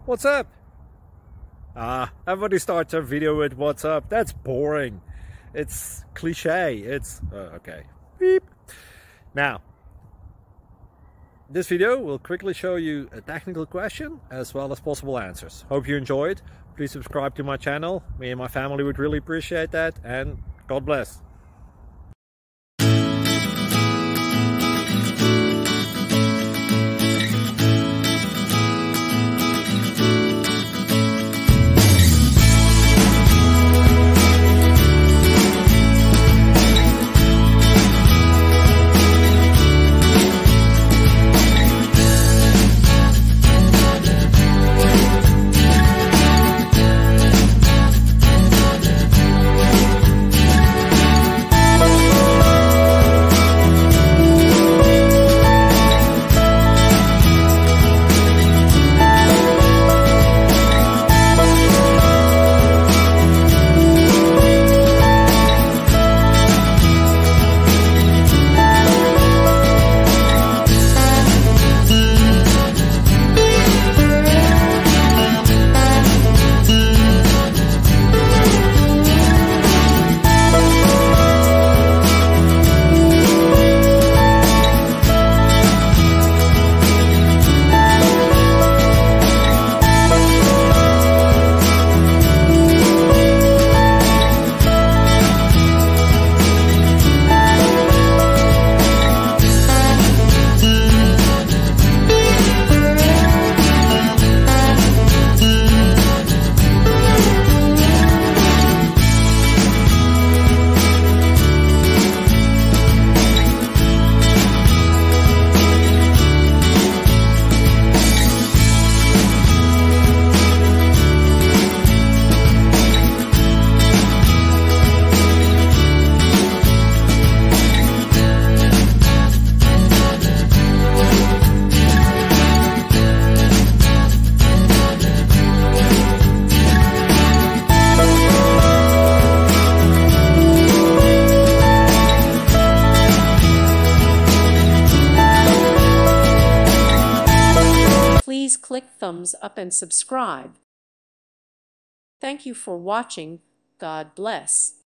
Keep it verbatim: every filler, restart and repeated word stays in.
What's up? Ah, everybody starts a video with what's up. That's boring. It's cliche. It's uh, okay. Beep. Now, this video will quickly show you a technical question as well as possible answers. Hope you enjoyed. Please subscribe to my channel. Me and my family would really appreciate that, and God bless. Please click thumbs up and subscribe. Thank you for watching. God bless.